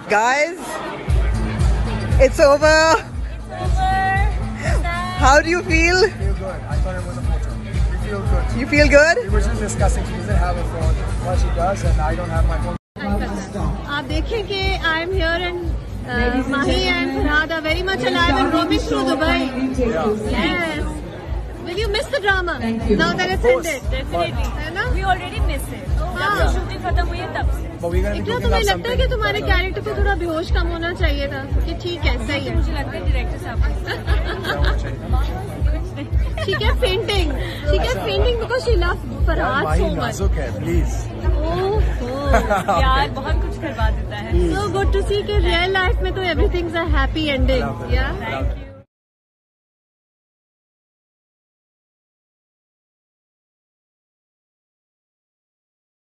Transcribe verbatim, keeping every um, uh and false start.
Guys, it's over. It's over. How do you feel? I feel good. I thought it was a photo. We feel good. You feel good? We were just discussing. She doesn't have a phone. Well, she does, and I don't have my phone. आप देखें कि I am here and Mahi and Farhad are very much alive and roaming through Dubai. Yes. Will you miss the drama now that it's ended? Definitely. है ना? We already miss it. जब से shooting खत्म हुई है तब से. But we're gonna be इतना cooking तुम्हें up लगता है कि something. तुम्हारे कैरेक्टर को थोड़ा बेहोश कम होना चाहिए था कि ठीक है सही है. मुझे लगता है डायरेक्टर साहब She kept fainting. She kept fainting because she loved Farhad Mahi so much. नाजुक है, please. Oh, प्यार बहुत कुछ करवा देता है. so good to see कि real life में तो everything's a happy ending. Love it. Yeah. Thank you.